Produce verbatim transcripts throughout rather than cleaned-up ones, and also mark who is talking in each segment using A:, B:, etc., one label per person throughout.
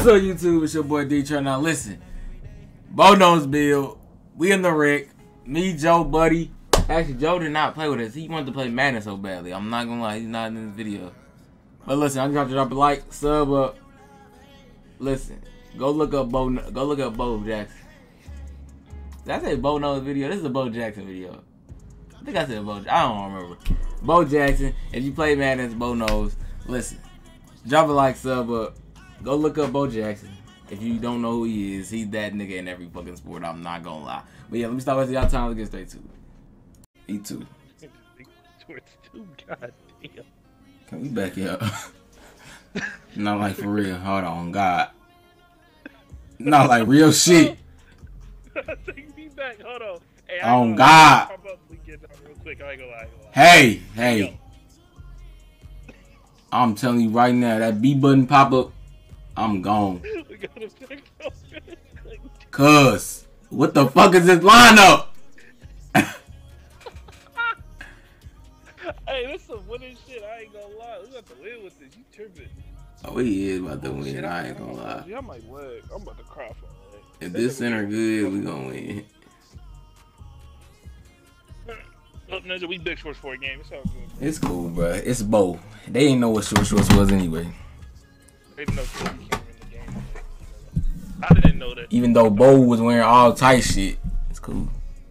A: What's up, YouTube? It's your boy D-Tron. Now listen, Bo knows Bill. We in the wreck. Me, Joe, Buddy. Actually, Joe did not play with us. He wanted to play Madden so badly. I'm not gonna lie, he's not in this video. But listen, I'm gonna drop a like, sub up. Listen, go look up Bo. Go look up Bo Jackson. Did I say Bo knows video? This is a Bo Jackson video. I think I said Bo. I don't remember. Bo Jackson. If you play Madden, it's Bo knows. Listen, drop a like, sub up. Go look up Bo Jackson. If you don't know who he is, he's that nigga in every fucking sport. I'm not gonna lie. But yeah, let me stop wasting y'all time. Let's get straight to it. E two. God damn. Can we back it up? Not like for real. Hold on, God. Not like real shit.
B: Take me back. Hold on. Hey,
A: on God.
B: Real quick. I ain't gonna lie, I ain't gonna lie.
A: Hey, hey. I'm telling you right now, that B button pop up, I'm gone. Cuz, what the fuck is this lineup?
B: Hey, this some winning shit. I ain't gonna lie. We got to win with this. You tripping?
A: Oh, he is about to win.
B: Shit,
A: I ain't gonna lie.
B: Yeah, I might win. I'm about to cry for it.
A: If this center good, we gonna win.
B: Look, Ninja, we big shorts for a game. It's all good.
A: It's cool, bro. It's Bo. They ain't know what short shorts was anyway.
B: They didn't know Kobe came in the game. I didn't know that.
A: Even though Bo was wearing all tight shit, it's cool.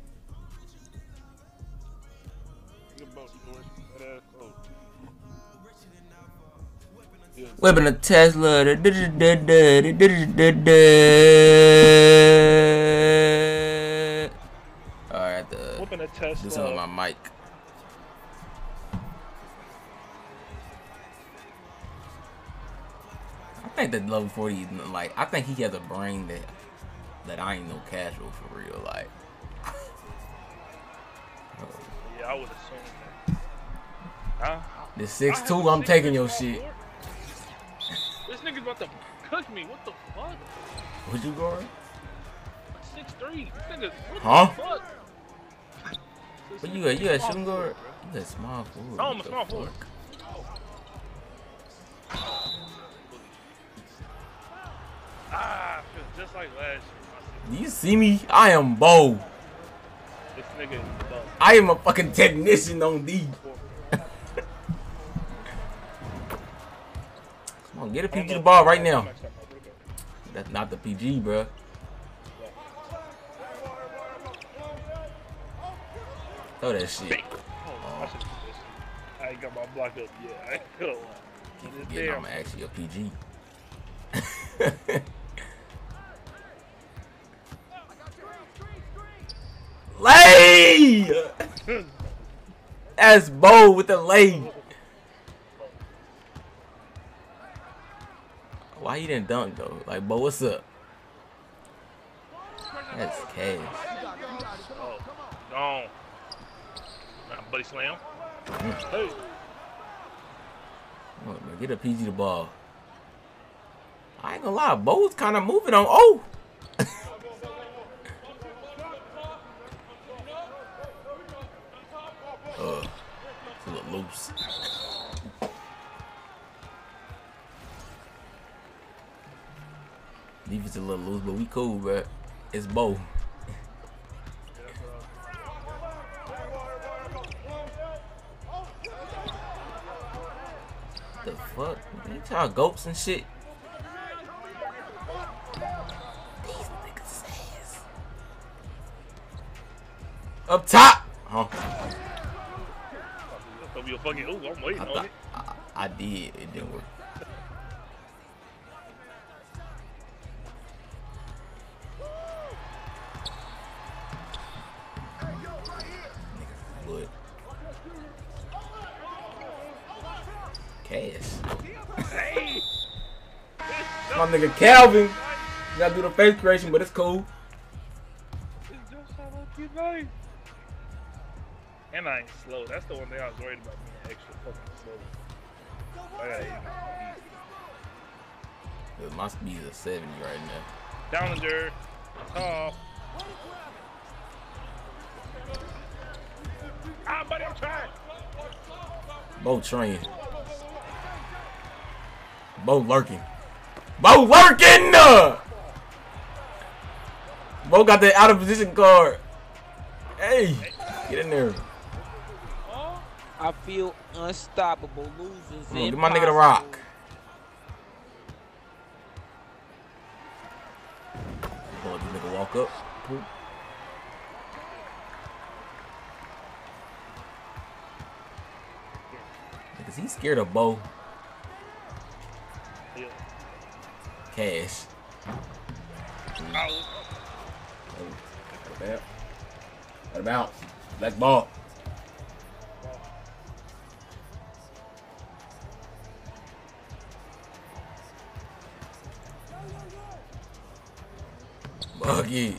A: Whipping a Tesla. Alright, the
B: whipping a Tesla.
A: do something with my mic. I think that level forty, like, I think he has a brain that that I ain't no casual for real, like.
B: Yeah, I would assume that. Huh?
A: The six two, I'm taking your shit.
B: This nigga's about to cook me. What the fuck?
A: What you going?
B: six three. This nigga, what
A: huh?
B: the fuck?
A: What you got? You got shooting guard? You got small forward.
B: Oh, I'm a small forward. Ah, I feel just like last year.
A: Do you see me? I am Bo.
B: This nigga is Bo.
A: I am a fucking technician on D. Come on, get a P G the ball right now. That's not the P G, bro. Throw that shit.
B: Oh, I ain't got my block up yet. I ain't gonna lie.
A: Keep forgetting I'm actually a P G. Lay! That's Bo with the lay. Why you didn't dunk though? Like, Bo, what's up? That's cash.
B: Oh, gone. Nah, buddy slam. Mm. Hey.
A: Oh, man, get a P G the ball. I ain't gonna lie, Bo's kind of moving on. Oh! uh, it's a little loose. Defense a little loose, but we cool, bro. It's Bo. The fuck? You try gopes and shit. These niggas ass. Up top! Huh?
B: Be a fucking, ooh, I'm waiting
A: I,
B: on it.
A: I, I did. It didn't work. Cash.
B: Hey.
A: My nigga Calvin. You gotta do the face creation, but it's cool.
B: It's just how lucky nice. And I ain't slow. That's the one thing I was worried about, being extra fucking slow. I gotta hit my
A: My speed is a seventy right now.
B: Challenger. Tall. Ah, buddy, I'm trying.
A: Bo train. Bo lurking. Bo working! Uh. Bo got the out of position card. Hey, get in there.
C: I feel unstoppable. Losers.
A: Come on, give my nigga the rock. Boy, this nigga walk up. Poop. Because he's scared of Bo. Cash.
B: Oh.
A: What about? Black ball. Buggy.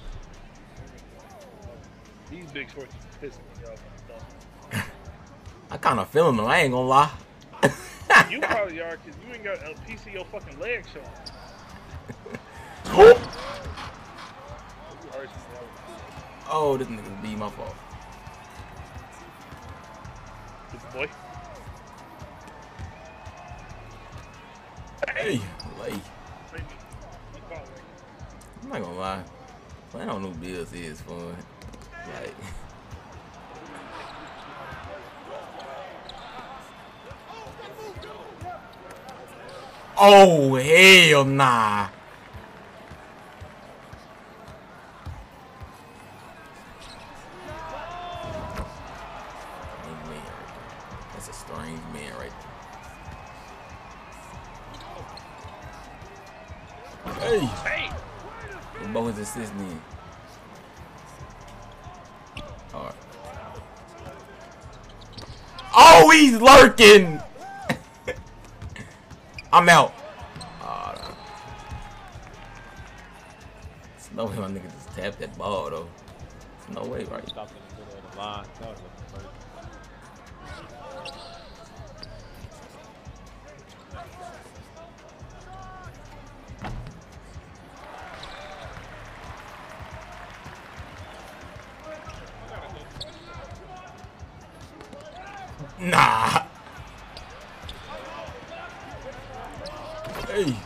B: These big shorts are pissing me off.
A: I kind of feeling them. I ain't gonna lie.
B: You probably are because you ain't got a piece of your fucking leg showing.
A: Oh, this nigga be my fault.
B: Good boy.
A: Hey, lay. I'm not gonna lie. Playing on new bills is fun. Like. Oh, hell nah. That's a strange man right there. Hey.
B: Hey.
A: The Bo is assisting. All right. Oh, he's lurking. I'm out. Oh, no. There's no way my nigga just tapped that ball though. There's no way, right?
C: Stop in the middle of the line. That was the first.
A: Nah. Hey.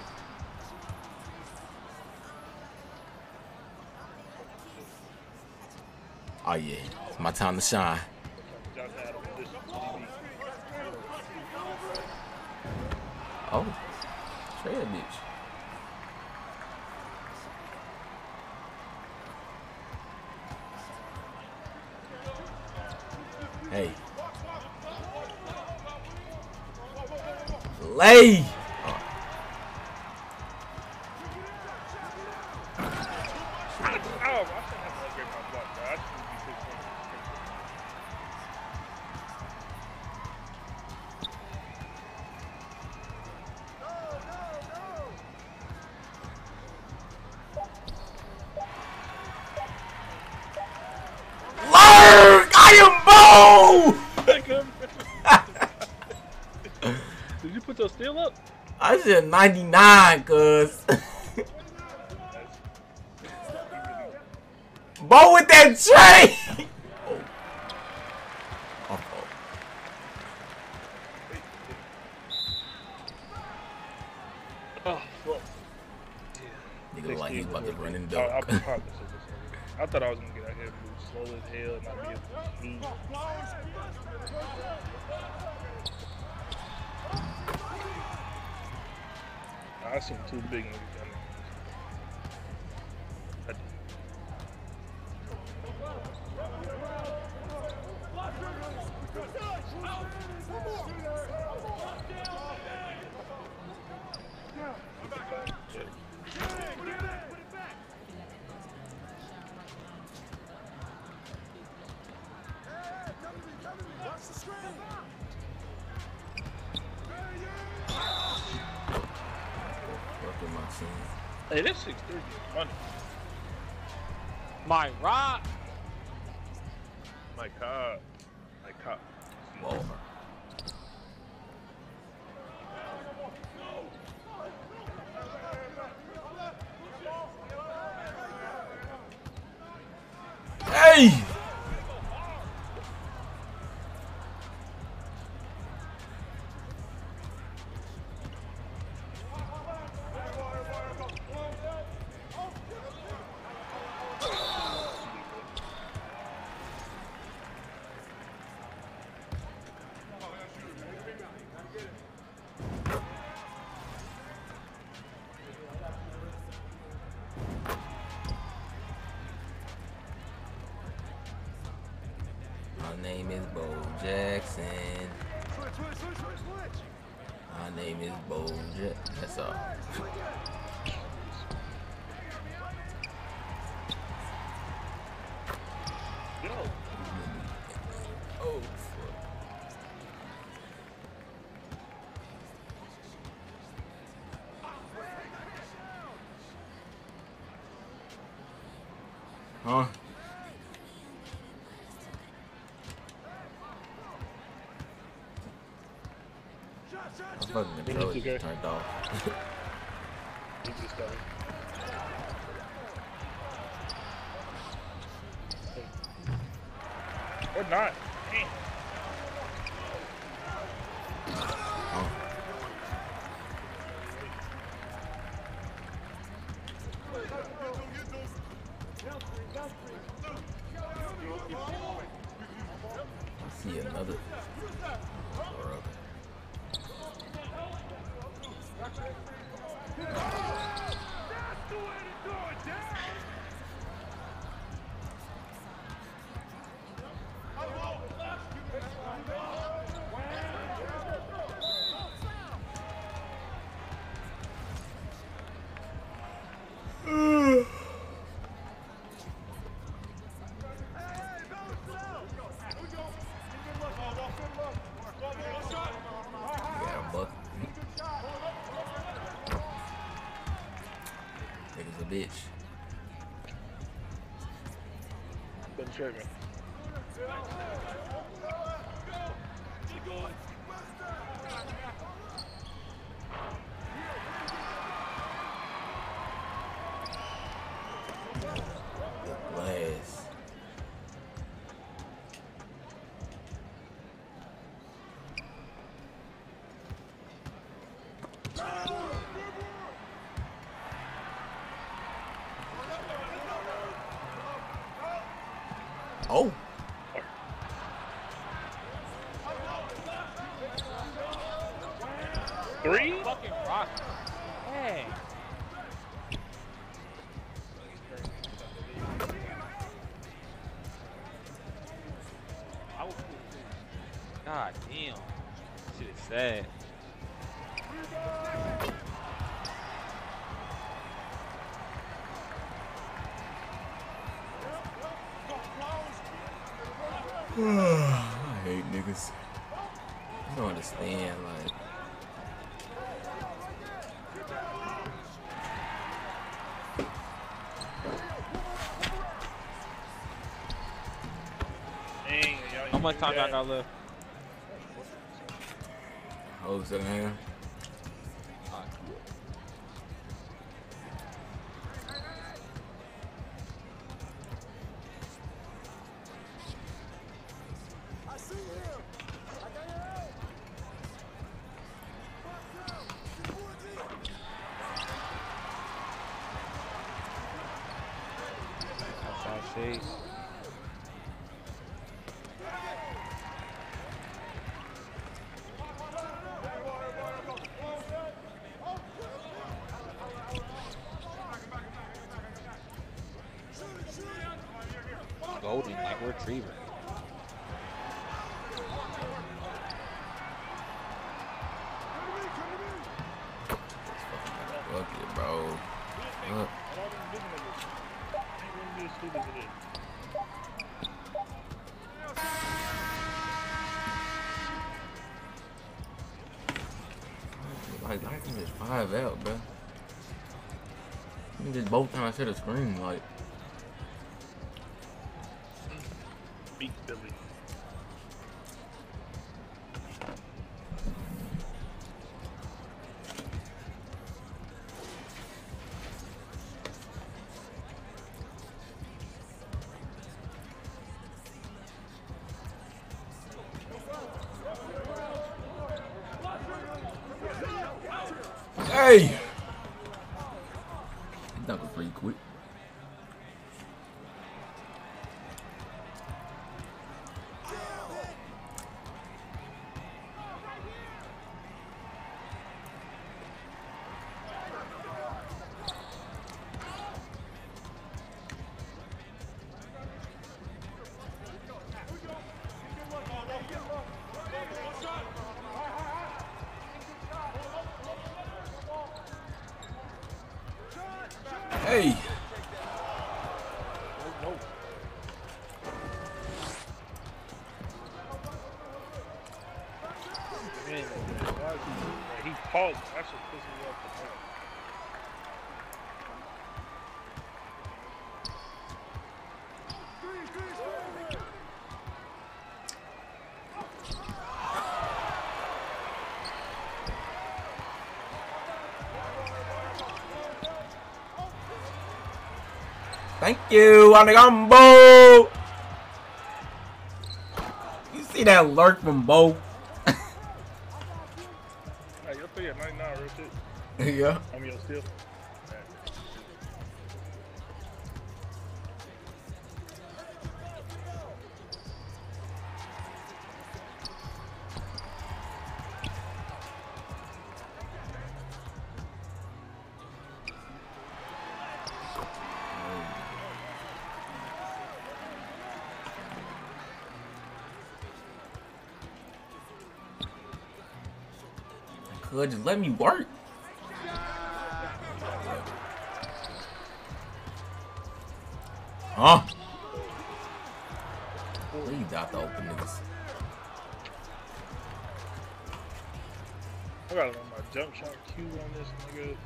A: Oh yeah, it's my time to shine. Oh, straight that bitch. Hey. Lay.
B: Did you put your steel up?
A: I said ninety-nine, cuz. Bo with that tray! Oh. Oh, oh.
B: Oh, fuck.
A: Yeah. Nigga like he's about to run and
B: I, I,
A: dunk.
B: I thought I was gonna get out here and move slow as hell and not be able to move. I seen two big niggas down there. Hey, this six thirty is funny.
C: My rock.
B: My God. My God.
A: Whoa. Hey! Jackson. My name is Bojack. That's all.
B: Yo.
A: Oh, huh? My fucking controller just turned off.
B: You just got it. Or not. Damn.
A: Oh. I see another. Brother. Nigga's a bitch.
B: Been tripping.
A: Glass. Oh.
B: Three?
C: Fucking rock. Hey. I was God damn. Shit is sad.
A: I hate niggas. I don't understand, like.
B: Dang, y'all.
C: How much time y'all got left?
A: Oh, second hand.
C: Shades. Golden, like retriever.
A: Fuck it, bro. Look. Like, I can just five out, bro. You can just both times hit a screen, like.
B: Beat Billy.
A: Hey! That was pretty quick. Hey.
B: No. Man, why is he, he paused. That's what pisses me off the most.
A: Thank you, Anagombo. You see that lurk from Bo?
B: Hey, you're three at ninety-nine, real shit.
A: Yeah.
B: I mean, you're still.
A: Could just let me work. Huh? Please out the open niggas.
B: I gotta run my jump shot Q on this nigga.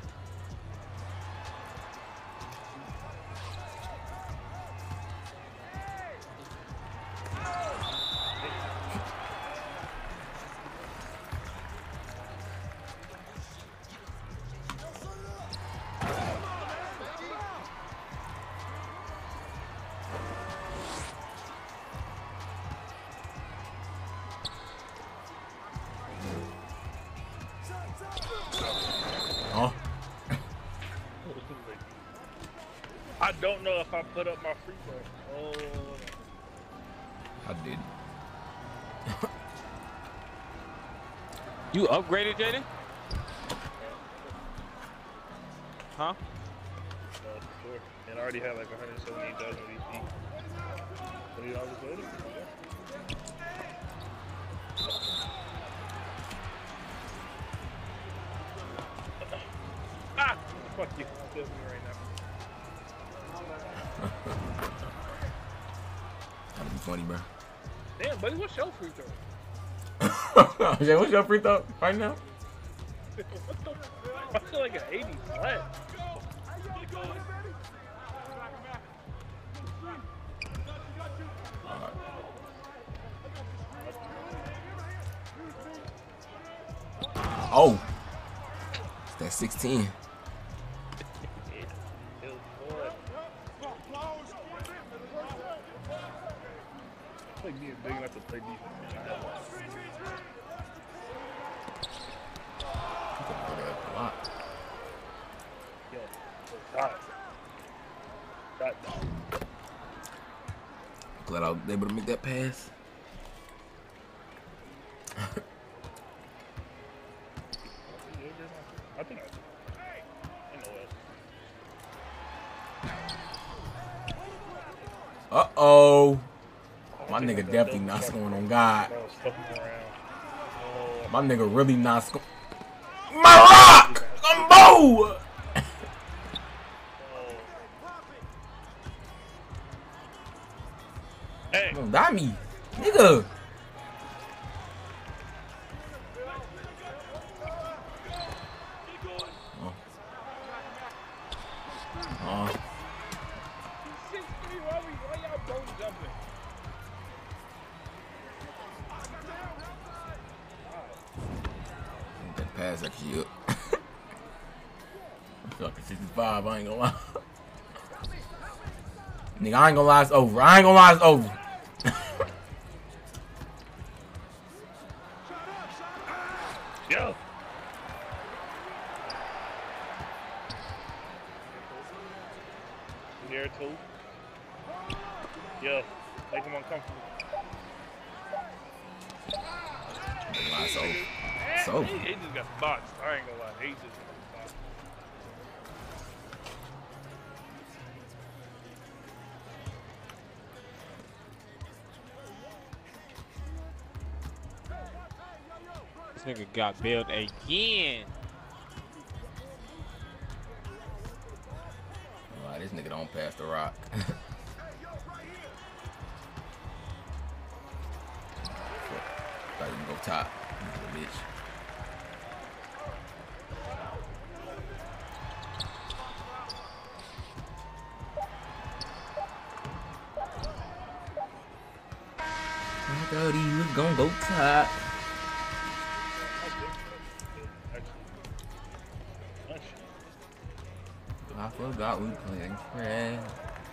A: Huh?
B: I don't know if I put up my free throw. Oh,
A: I didn't.
C: You upgraded, Jaden? Huh?
B: no, for sure. And I already had like one hundred seventy thousand V P. twenty dollars later. Ah! Fuck you. Kill me right now.
A: That'd be funny, bro.
B: Damn, buddy, what's your free throw?
A: Jay, what's your free throw right now?
B: What the? I feel like an eighty flat.
A: Oh, it's that sixteen.
B: Like being big enough to play defense. Yo, dot. Dot, dot.
A: Glad I was able to make that pass.
B: I think I did. I know that.
A: Uh oh. My nigga definitely not scoring on God.
B: I was fucking around. Oh,
A: My nigga really not scoring. My rock! Gumbo!
B: hey,
A: Don't die me. Nigga. Oh. Oh.
B: six three, why we, why y'all both jumping?
A: That pass actually up. I'm fucking sixty-five, I ain't gonna lie. Nigga, I ain't gonna lie, it's over. I ain't gonna lie, it's over.
B: Yo. Near two. Yo, make him uncomfortable.
A: Lie, it's over. It's
B: He,
A: over.
B: he just got boxed. I ain't gonna lie. He just got boxed.
C: This nigga got bailed again.
A: This nigga don't pass the rock. Thought you can go top. You bitch. I thought he was gonna go top. I forgot we playing friends.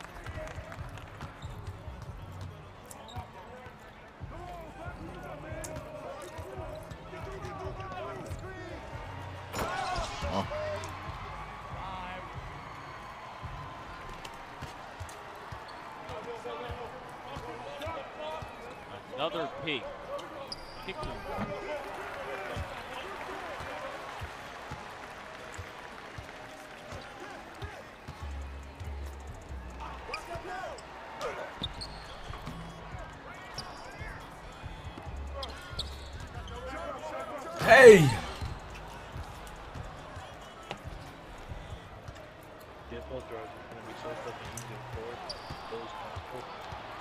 A: Oh.
C: Another peak. Kick him.
A: Hey!
B: Yeah, both drives are gonna be so fucking easy to forward. Those kind of cool.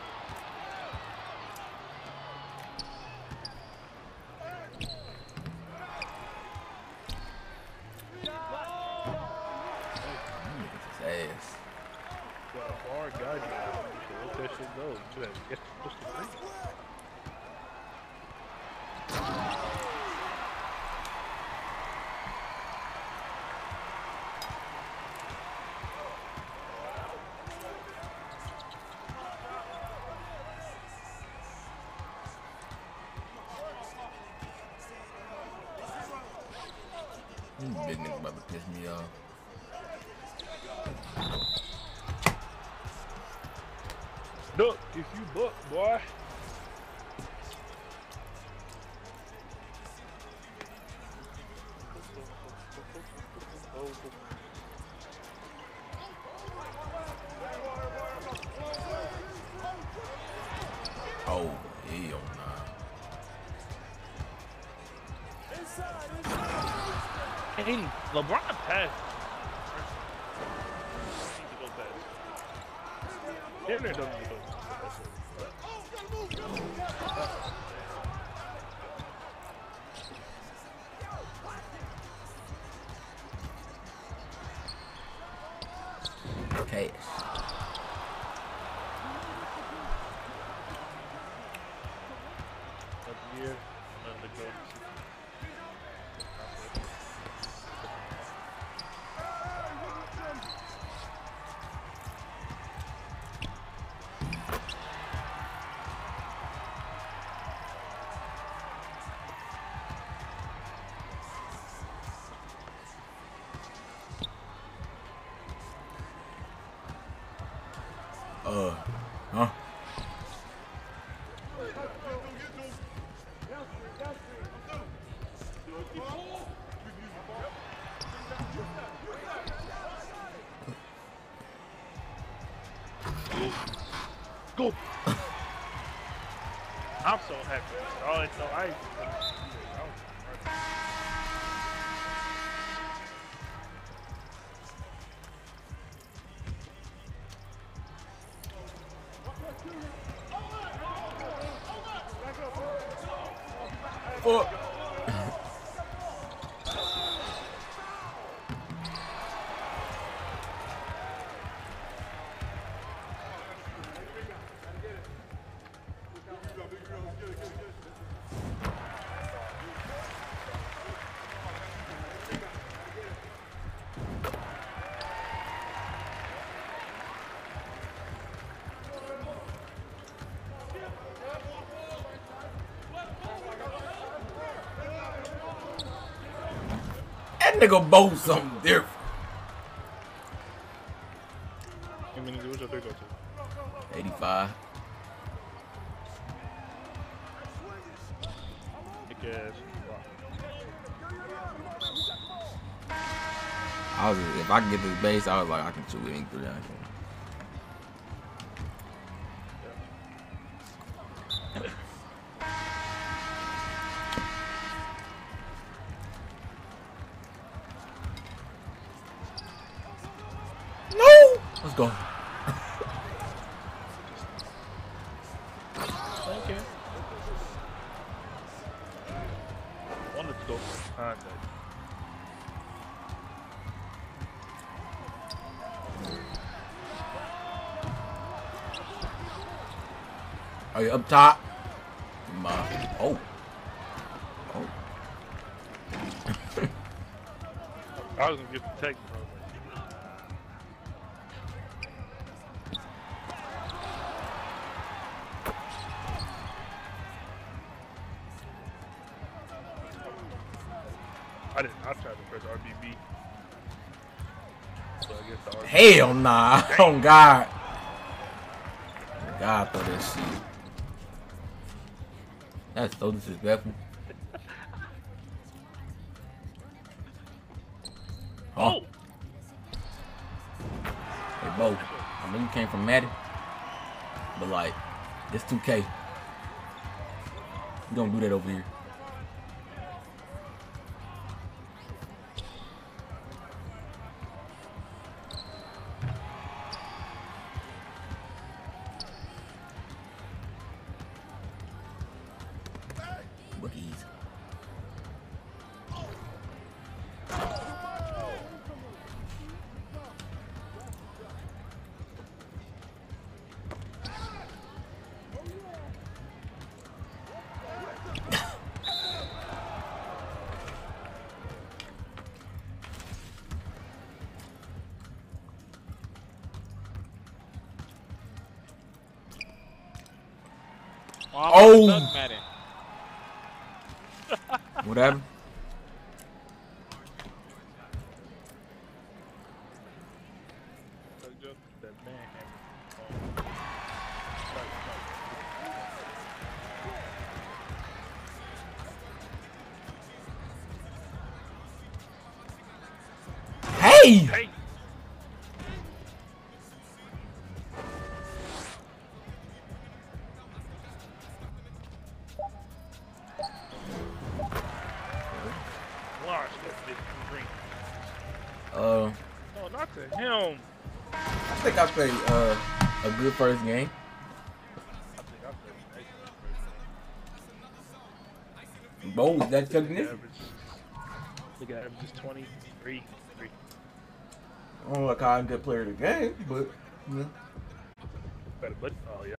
A: Ass.
B: Got a hard guy now. Let that shit go. You better get push the three.
A: This big nigga about to piss me off.
B: Look, if you book, boy.
A: Oh, hell nah.
B: Hey, LeBron passed. Damn near doesn't go.
A: Cash.
B: Every year, another goal.
A: Uh, huh?
B: Go! I'm so happy. Oh, it's so I.
A: Oh. That nigga both something different.
B: How many what's your three go to?
A: eighty-five.
B: Big ass.
A: I was if I can get this base, I was like I can shoot anything through that. No! Let's go.
B: Thank you. Wanted to go for contact.
A: Are you up top? My, oh. Oh.
B: I was gonna get the tech, bro. I didn't. I tried to press R B B. So I guess the R B B.
A: Hell nah. Oh God. God for this shit. That's so disrespectful. Oh. Hey, Bo. I know you came from Madden, but like, it's two K. You don't do that over here. Boogies.
C: Oh!
A: Oh.
C: Madden.
A: What happened?
B: That man
A: Hey!
B: Hey! Watch that bitch green.
A: Uh,
B: Oh, not to him.
A: I think I played uh a good first game.
B: I think I played excellent.
A: Bo, was that
B: Look
A: cooking
B: at
A: it?
B: average. Look at average is twenty-three. Three.
A: I don't know like how I'm a good player of the game, but yeah.
B: Better, but oh yeah.